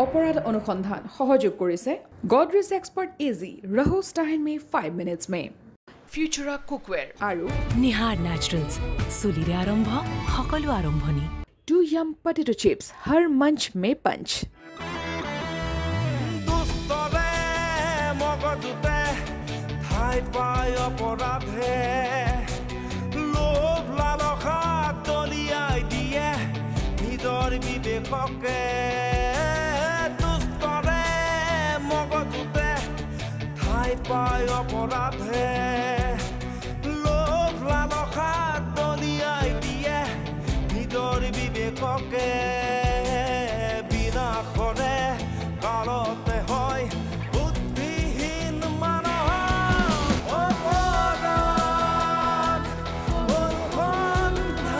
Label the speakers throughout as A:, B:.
A: অপৰাধ অনুসন্ধান সহযোগ কৰিছে গডৰেজ এক্সপাৰ্ট এজি ৰহো ষ্টাইল মে 5 মিনিটছ মে ফিউচাৰা কুকৱেৰ আৰু
B: নিহাৰ নেচাৰেলছ চুলিৰে আৰম্ভ সকলো আৰম্ভণি
A: 2 yum potato chips हर मंच में पंच
C: দুস্তৰে মগজুতে ঠাই পায় অপৰাধে লোভ লালসা দলিয়াই দিয়ে নিজৰ বিবেককে দুস্তৰে মগজুতে ঠাই পায় অপৰাধে লোভ লালসা দলিয়াই দিয়ে নিজৰ বিবেককে বিনাশৰে কালতে হয় বুদ্ধিহীন মানুহৰ অপৰাধ অনুসন্ধান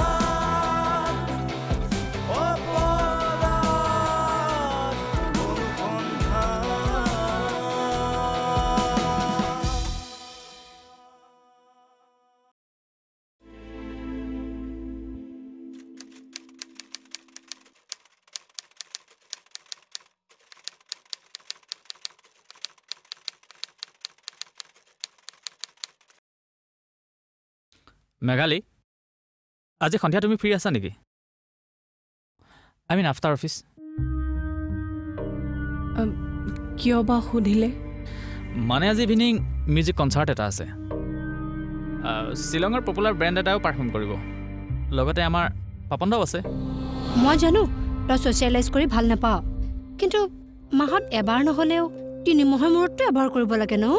D: মেঘালী আজি সন্ধিয়া তুমি ফ্ৰী আছা নেকি আই মিন আফটাৰ অফিচ
B: কিয় বা সুধিলে
D: মানে আজি ইভিনিং মিউজিক কনচাৰ্ট এটা আছে শ্বিলঙৰ পপুলাৰ ব্ৰেণ্ড এটাও পাৰফৰ্ম কৰিব লগতে আমাৰ পাপনদাও আছে
E: মই জানো তই ছ'চিয়েলাইজ কৰি ভাল নাপাওঁ কিন্তু মাহত এবাৰ নহ'লেও 3 মাহৰ মূৰততো এবাৰ কৰিব লাগে ন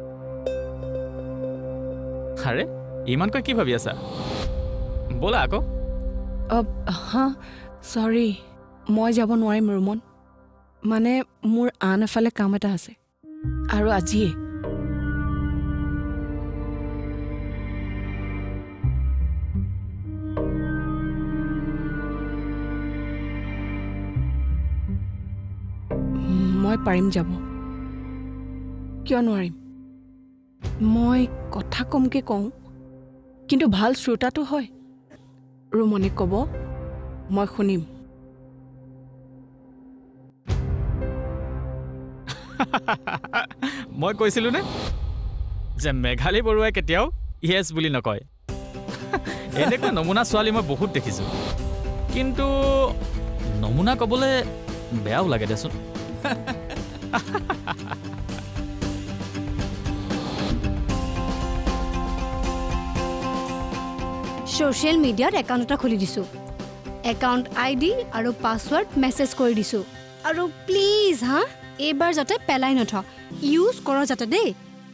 D: আৰে ইমানকৈ কি ভাবি আছা ব'লা আকৌ
B: হা চৰি মই যাব নোৱাৰিম ৰুমন মানে মোৰ আন এফালে কাম এটা আছে আৰু আজিয়ে মই পাৰিম যাব কিয় নোৱাৰিম মই কথা কমকে কওঁ কিন্তু ভাল শ্ৰোতাটো হয় ৰুমনে ক'ব মই শুনিম
D: মই কৈছিলোঁ নে যে মেঘালী বৰুৱাই কেতিয়াও ইয়েছ বুলি নকয় এনেকুৱা নমুনা ছোৱালী মই বহুত দেখিছোঁ কিন্তু নমুনা ক'বলৈ বেয়াও লাগে দেচোন
E: ছ'চিয়েল মিডিয়াত একাউণ্ট এটা খুলি দিছোঁ একাউণ্ট আইডি আৰু পাছৱৰ্ড মেছেজ কৰি দিছোঁ আৰু প্লিজ হা এইবাৰ যাতে পেলাই নথ ইউজ কৰ যাতে দেই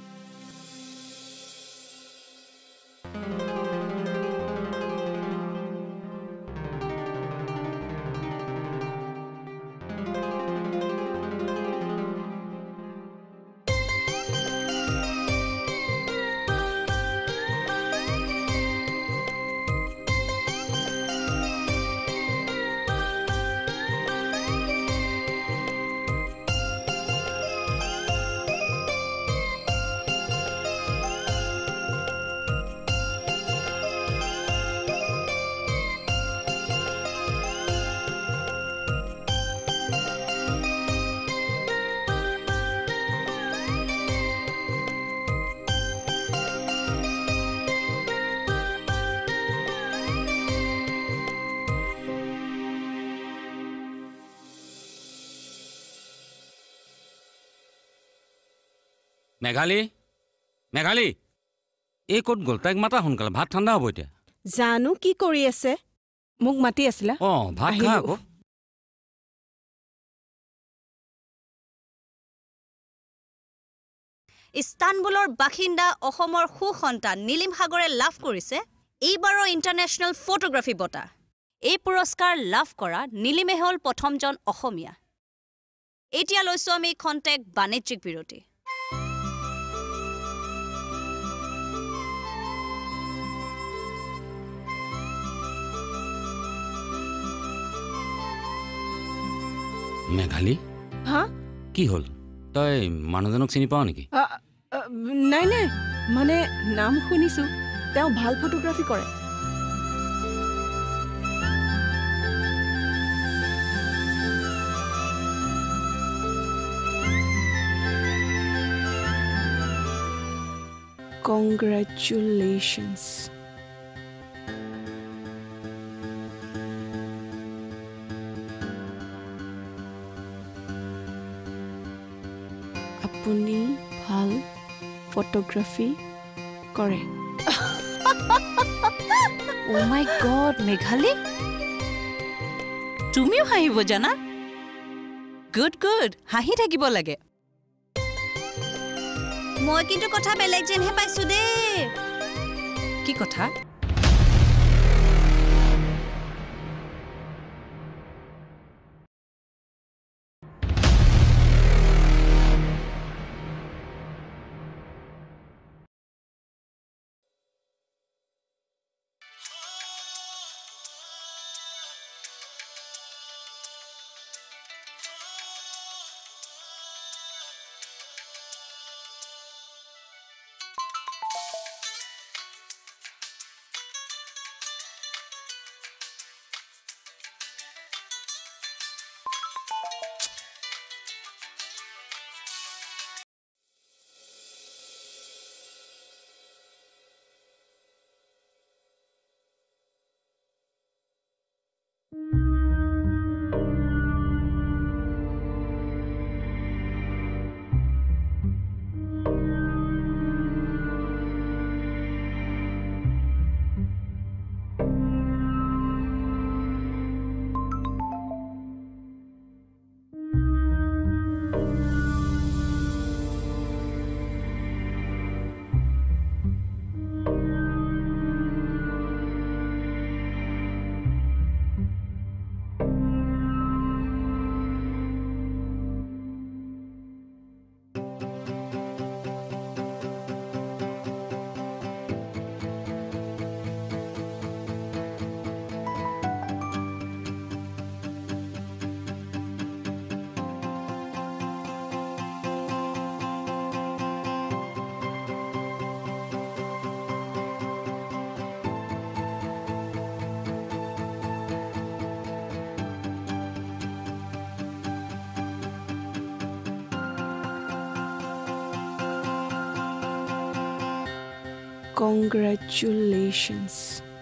F: মেঘালী মেঘালী এই ক'ত গ'ল তাইক মাতা সোনকালে ভাত ঠাণ্ডা হ'ব এতিয়া
B: জানো কি কৰি আছে মোক মাতি আছিলা
F: ভাত খা আকৌ
G: ইস্তানবুলৰ বাসিন্দা অসমৰ সুসন্তান নীলিম সাগৰে লাভ কৰিছে এইবাৰৰ ইণ্টাৰনেশ্যনেল ফটোগ্ৰাফী বঁটা এই পুৰস্কাৰ লাভ কৰা নীলিমে হ'ল প্ৰথমজন অসমীয়া এতিয়া লৈছোঁ আমি খন্তেক বাণিজ্যিক বিৰতি
F: মেঘালী
B: হা
F: কি হ'ল তই মানুহজনক চিনি পাৱ নেকি
B: নাই নাই মানে নাম শুনিছোঁ তেওঁ ভাল ফটোগ্ৰাফী কৰে কংগ্ৰেচুলেশ্যনছ আপুনি ভাল ফটোগ্ৰাফী কৰে
G: অ' মাই গড মেঘালী তুমিও হাঁহিব জানা গুড গুড হাঁহি থাকিব লাগে মই কিন্তু কথা বেলেগ যেনহে পাইছো দেই কি কথা
B: কংগ্ৰেচুলেশ্যনছ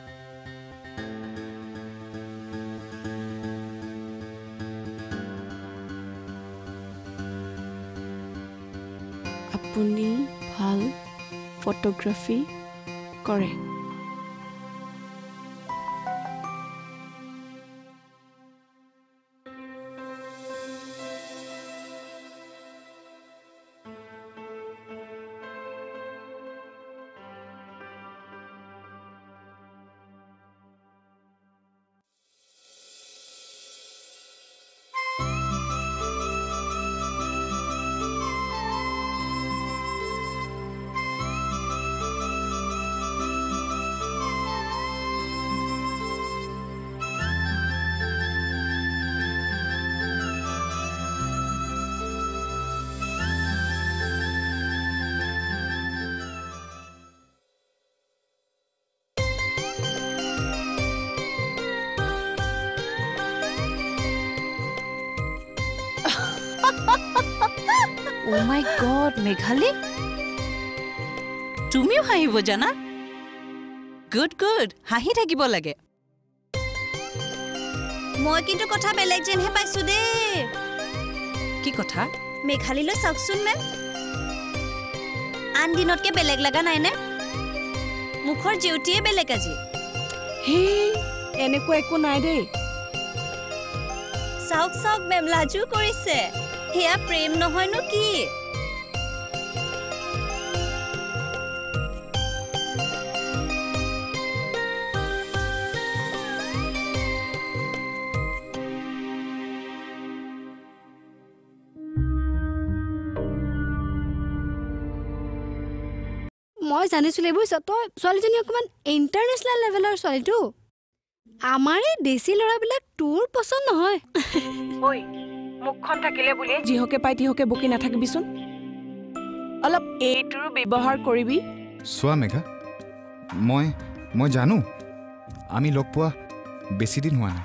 B: আপুনি ভাল ফটোগ্ৰাফী কৰে
G: অ' মাই গড মেঘালী তুমিও হাঁহিব জানা গুড গুড হাঁহি থাকিব লাগে মই কিন্তু কথা বেলেগ যেনহে পাইছো দেই কি কথা মেঘালীলৈ চাওকচোন মেম আন দিনতকে বেলেগ লগা নাইনে মুখৰ জিউটিয়ে বেলেগ আজি
B: হেই এনেকুৱা একো নাই দেই
G: চাওক চাওক মেম লাজু কৰিছে হেয়া প্ৰেম নহয়নো কি
E: মই জানিছিলোঁ বুজিছ তই ছোৱালীজনী অকণমান ইণ্টাৰনেশ্যনেল লেভেলৰ ছোৱালীটো আমাৰ এই দেশী ল'ৰাবিলাক তোৰ পচন্দ নহয়
B: ঐ মুখখন থাকিলে বুলি যিহকে পাই তিহকে বকি নাথাকিবিচোন অলপ এইটোৰো ব্যৱহাৰ কৰিবি
H: চোৱা মেঘা মই জানো আমি লগ পোৱা বেছি দিন হোৱা নাই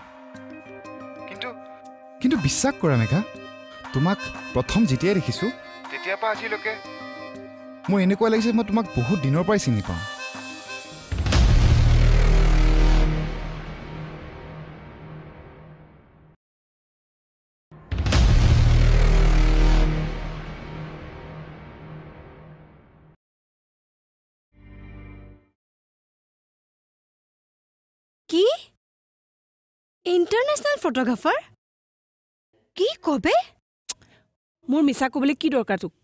H: কিন্তু বিশ্বাস কৰা মেঘা তোমাক প্ৰথম যেতিয়াই দেখিছোঁ তেতিয়াৰ পৰা আজিলৈকে মোৰ এনেকুৱা লাগিছে মই তোমাক বহুত দিনৰ পৰাই চিনি পাওঁ
E: কি ইণ্টাৰনেশ্যনেল ফটোগ্ৰাফাৰ কি কবে
B: মোৰ মিছা ক'বলৈ কি দৰকাৰ তোক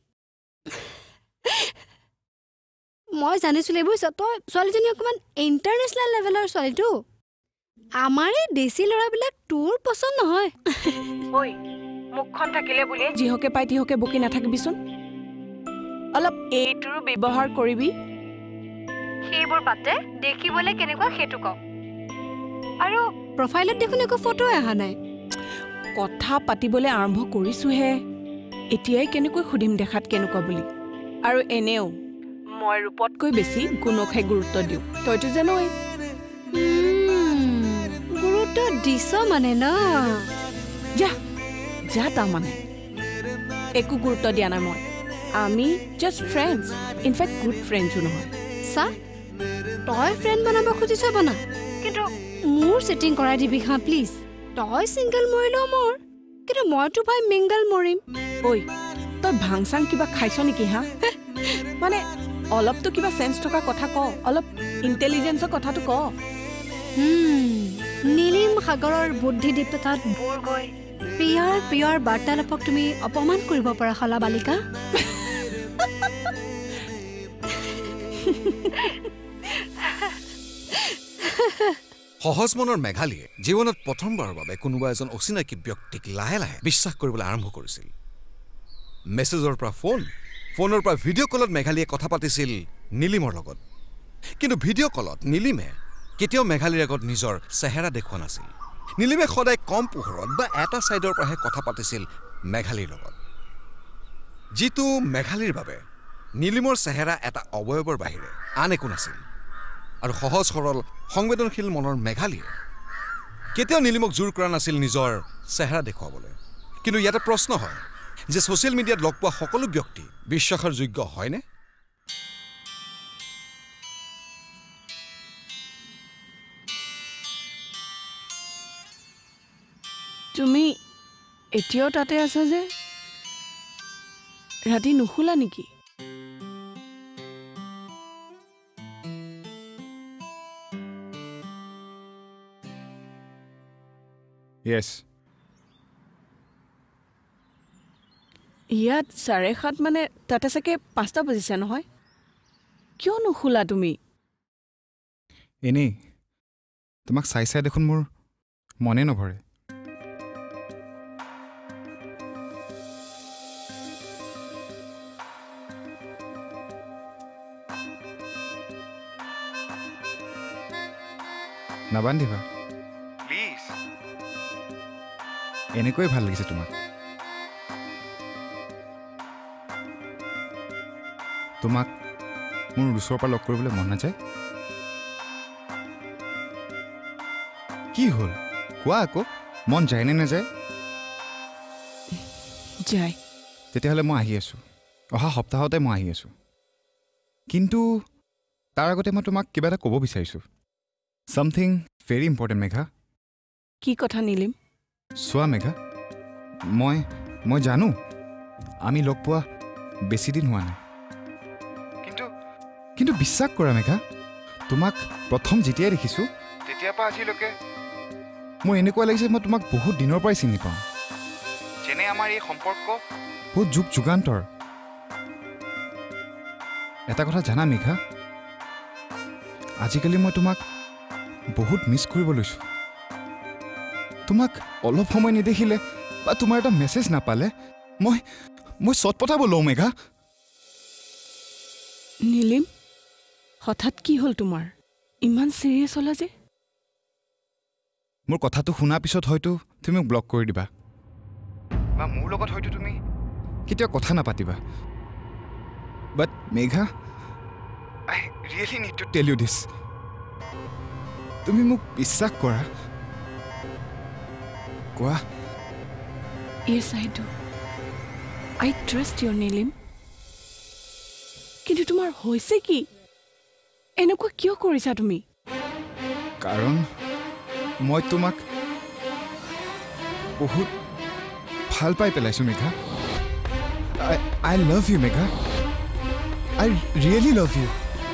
E: মই জানিছিলোঁ বুজিছ তই ছোৱালীজনী অকণমান ইণ্টাৰনেশ্যনেল লেভেলৰ ছোৱালীটো আমাৰ এই দেশী ল'ৰাবিলাক তোৰ পচন্দ নহয়
B: ঐ মুখখন থাকিলে বুলি যিহকে পাই তিহকে বকি নাথাকিবিচোন অলপ এইটোৰো ব্যৱহাৰ কৰিবি
E: সেইবোৰ বাদে দেখিবলৈ কেনেকুৱা সেইটো কওঁ আৰু প্ৰফাইলত দেখোন একো ফটোই অহা নাই
B: কথা পাতিবলৈ আৰম্ভ কৰিছোহে এতিয়াই কেনেকৈ সুধিম দেখাত কেনেকুৱা বুলি আৰু এনেও মই ৰূপতকৈ বেছি গুণকহে গুৰুত্ব দিওঁ তইতো জানই
E: গুৰুত্ব দিছ মানে ন
B: যা যা তাৰমানে একো গুৰুত্ব দিয়া নাই মই আমি জাষ্ট ফ্ৰেণ্ডছ ইনফেক্ট গুড ফ্ৰেণ্ডছো নহয়
E: চা তই ফ্ৰেণ্ড বনাব খুজিছ বনা কিন্তু মোৰ ছেটিং কৰাই দিবি হা প্লিজ তই ছিংগল মৰিলেও মোৰ কিন্তু মইতো ভাই মিংগল মৰিম
B: ঐ তই ভাং চাং কিবা খাইছ নেকি হা মানে অলপতো কিবা চেঞ্চ থকা কথা ক অলপ ইণ্টেলিজেঞ্চৰ কথাটো ক
E: নীলিম সাগৰৰ বুদ্ধিদীপ্ততাত বুৰ গৈ প্ৰিয়ৰ বাৰ্তালাপক তুমি অপমান কৰিব পৰা হলা বালিকা
I: সহজ মনৰ মেঘালীয়ে জীৱনত প্ৰথমবাৰৰ বাবে কোনোবা এজন অচিনাকি ব্যক্তিক লাহে লাহে বিশ্বাস কৰিবলৈ আৰম্ভ কৰিছিল মেছেজৰ পৰা ফোনৰ পৰা ভিডিঅ' কলত মেঘালীয়ে কথা পাতিছিল নীলিমৰ লগত কিন্তু ভিডিঅ' কলত নীলিমে কেতিয়াও মেঘালীৰ আগত নিজৰ চেহেৰা দেখুওৱা নাছিল নীলিমে সদায় কম পোহৰত বা এটা ছাইডৰ পৰাহে কথা পাতিছিল মেঘালীৰ লগত যিটো মেঘালীৰ বাবে নীলিমৰ চেহেৰা এটা অৱয়ৱৰ বাহিৰে আন একো নাছিল আৰু সহজ সৰল সংবেদনশীল মনৰ মেঘালীয়ে কেতিয়াও নীলিমক জোৰ কৰা নাছিল নিজৰ চেহেৰা দেখুৱাবলৈ কিন্তু ইয়াতে প্ৰশ্ন হয় যে ছ'চিয়েল মিডিয়াত লগ পোৱা সকলো ব্যক্তি বিশ্বাসৰ যোগ্য হয়নে
B: তুমি এতিয়াও তাতে আছা যে ৰাতি নুশুলা নেকি
H: য়েছ
B: ইয়াত 7:30 মানে তাতে চাগে 5টা বাজিছে নহয় কিয় নুশুলা তুমি
H: এনেই তোমাক চাই চাই দেখোন মোৰ মনে নভৰে নাবান্ধিবা প্লিজ এনেকৈ ভাল লাগিছে তোমাক তোমাক মোৰ ওচৰৰ পৰা লগ কৰিবলৈ মন নাযায় কি হ'ল কোৱা আকৌ মন যায় নে নাযায়
B: যায়
H: তেতিয়াহ'লে মই আহি আছোঁ অহা সপ্তাহতে মই আহি আছোঁ কিন্তু তাৰ আগতে মই তোমাক কিবা এটা ক'ব বিচাৰিছোঁ something very important মেঘা
B: কি কথা নীলিম
H: চোৱা মেঘা মই জানো আমি লগ পোৱা বেছি দিন হোৱা নাই কিন্তু বিশ্বাস কৰা মেঘা তোমাক প্ৰথম যেতিয়াই দেখিছোঁ তেতিয়াৰ পৰা আজিলৈকে মোৰ এনেকুৱা লাগিছে মই তোমাক বহুত দিনৰ পৰাই চিনি পাওঁ যেনে আমাৰ এই সম্পৰ্ক বহুত যুগান্তৰ এটা কথা জানা মেঘা আজিকালি মই তোমাক বহুত মিছ কৰিব লৈছোঁ তোমাক অলপ সময় নেদেখিলে বা তোমাৰ এটা মেছেজ নাপালে মই চট পঠাব লওঁ মেঘা
B: নীলিম হঠাৎ কি হ'ল তোমাৰ ইমান চিৰিয়াছ হ'লা যে
H: মোৰ কথাটো শুনাৰ পিছত হয়তো তুমি মোক ব্লক কৰি দিবা বা মোৰ লগত হয়তো তুমি কেতিয়াও কথা নাপাতিবা but Megha I really need to tell you this তুমি মোক বিশ্বাস কৰা কোৱা
B: Yes, I do. I trust your Nilim. কিন্তু তোমাৰ হৈছে কি এনেকুৱা কিয় কৰিছা তুমি
H: কাৰণ মই তোমাক বহুত ভাল পাই পেলাইছো Megha I love you Megha I really love you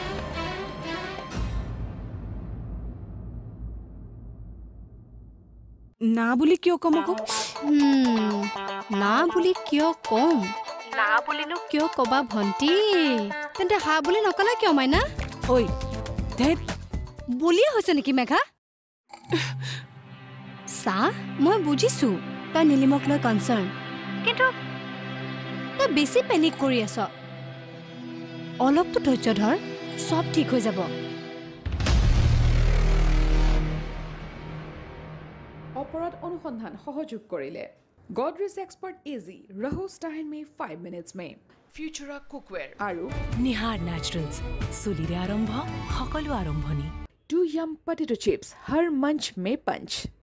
B: না বুলি কিয় কম আকৌ
E: না বুলি কিয় কম না বুলিনো কিয় কবা ভন্টি তেন্তে হা বুলি নকলা কিয় মাইনা
B: ঐ ধেত
E: বুলিয়ে হৈছে নেকি মেঘা চা মই বুজিছো তই নীলিমক লৈ কনচাৰ্ণ কিন্তু তই বেছি পেনিক কৰি আছ অলপতো ধৈৰ্য ধৰ সব ঠিক হৈ যাব
A: অপৰাধ অনুসন্ধান সহযোগ কৰিলে Godrej Expert Easy रहो स्टाइल में 5 मिनट्स में फ्यूचरा कुकवेयर आरु
J: निहार नेचुरल्स सुलिरे आरंभ सकलो आरंभनी
A: 2 यम पोटैटो चिप्स हर मंच में पंच